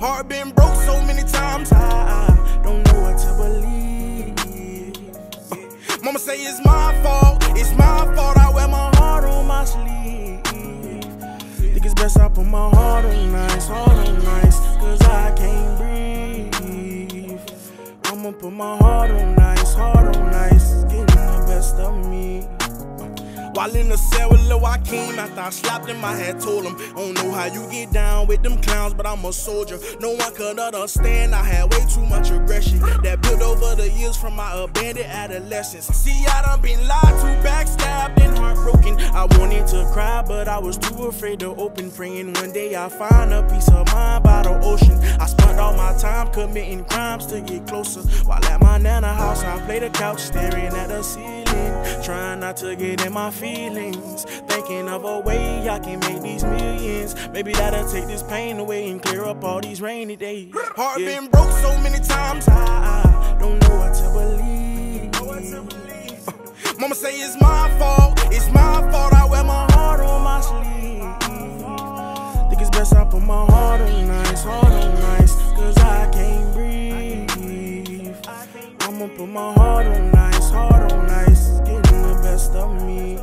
Heart been broke so many times, I don't know what to believe. Mama say it's my fault, I wear my heart on my sleeve. Think it's best I put my heart on ice, cause I can't breathe. I'ma put my heart on ice, it's getting the best of me. While in the cell with Lil Joaquin, after I slapped him, I had told him, I don't know how you get down with them clowns, but I'm a soldier. No one could understand, I had way too much aggression that built over the years from my abandoned adolescence. See, I done been lied to, backstabbed, and heartbroken. I wanted to cry, but I was too afraid to open, praying one day I find a peace of mind by the ocean. I spent all my time committing crimes to get closer. While at my nana house, I played the couch, staring at the ceiling, trying not to get in my feelings, thinking of a way I can make these millions. Maybe that'll take this pain away and clear up all these rainy days. Heart been broke so many times, I don't know what to believe. Mama say it's my fault, I wear my heart on my sleeve. Think it's best I put my heart on ice, cause I can't breathe. I'ma put my heart on ice, it's getting the best of me.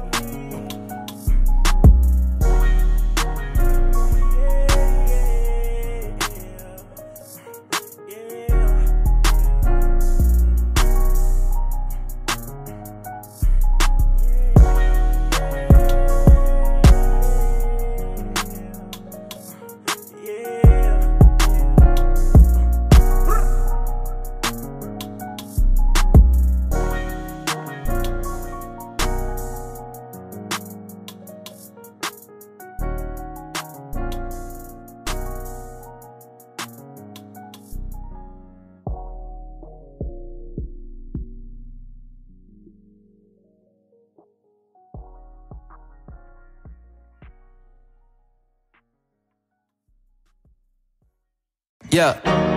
Yeah.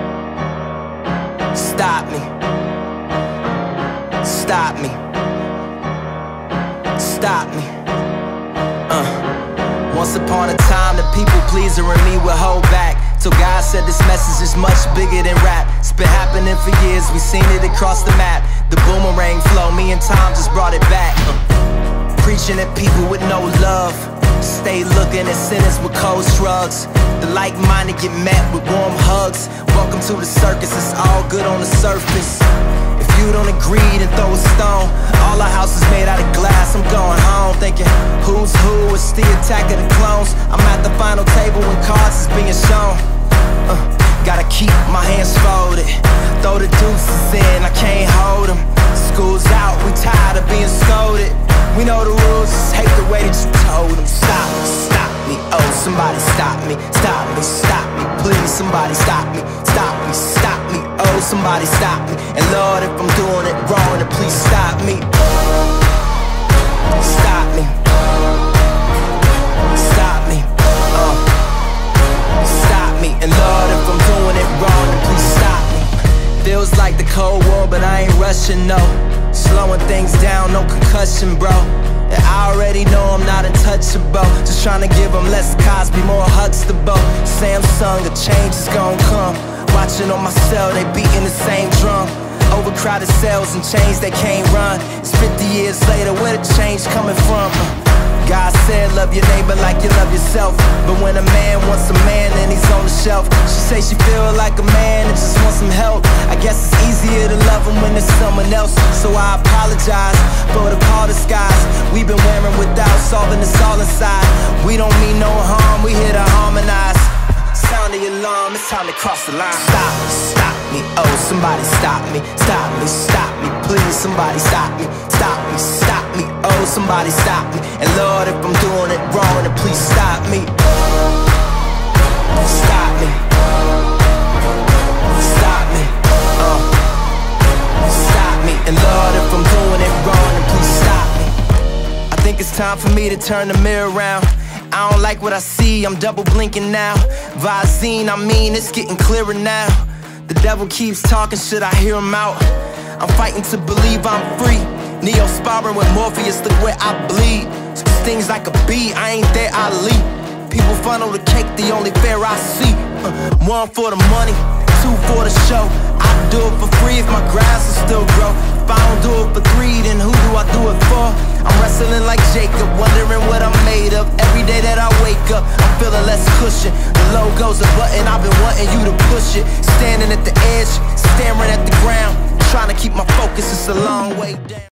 Stop me. Stop me. Stop me. Once upon a time, the people pleaser in me would hold back, till God said this message is much bigger than rap. It's been happening for years, we seen it across the map. The boomerang flow, me and Tom just brought it back. Preaching at people with no love, stay looking at sinners with cold shrugs. The like-minded get met with warm hugs. Welcome to the circus, it's all good on the surface. If you don't agree, then throw a stone. All our house is made out of glass, I'm going home thinking, who's who, it's the attack of the clones. I'm at the final table when cards is being shown. Gotta keep my hands folded, throw the deuces in, I can't hold them. School's out, we tired of being scolded. We know the rules, just hate the way that you told them. Stop me, stop me, oh somebody stop me. Stop me, stop me, please somebody stop me. Stop me, stop me, oh somebody stop me. And Lord, if I'm doing it wrong, then please stop me. Stop me. Stop me. Stop me. And Lord, if I'm doing it wrong, then please stop me. Feels like the Cold War, but I ain't rushing, no. Slowing things down, no concussion, bro. And I already know I'm not untouchable. Just trying to give them less Cosby, more Huxtable. Samsung, a change is gon' come. Watching on my cell, they beating the same drum. Overcrowded cells and chains they can't run. It's 50 years later, where the change coming from? God said love your neighbor like you love yourself. But when a man wants a man, then he's on the shelf. She say she feel like a man and just wants some help. I guess it's easier to love him when it's someone else. So I apologize for the call disguise we've been wearing without solving this all inside. We don't mean no harm, we here to harmonize. Sound the alarm, it's time to cross the line. Stop me, stop me, oh somebody stop me. Stop me, stop me, please somebody stop me. Stop me, stop me, oh somebody stop me. And Lord, if I'm doing it wrong, then please stop me. Stop me. Stop me. Stop me. And Lord, if I'm doing it wrong, then please stop me. I think it's time for me to turn the mirror around. I don't like what I see, I'm double blinking now. Visine, I mean, it's getting clearer now. The devil keeps talking, should I hear him out? I'm fighting to believe I'm free. Neo sparring with Morpheus, look where I bleed. Stings like a bee, I ain't there, I leap. People funnel the cake, the only fare I see. One for the money, two for the show. I do it for free if my grass will still grow. If I don't do it for three, then who do I do it for? I'm wrestling like Jacob, wondering what I'm made of. Every day that I wake up, I'm feeling less cushion. The logo's a button, I've been wanting you to push it. Standing at the edge, staring at the ground, trying to keep my focus, it's a long way down.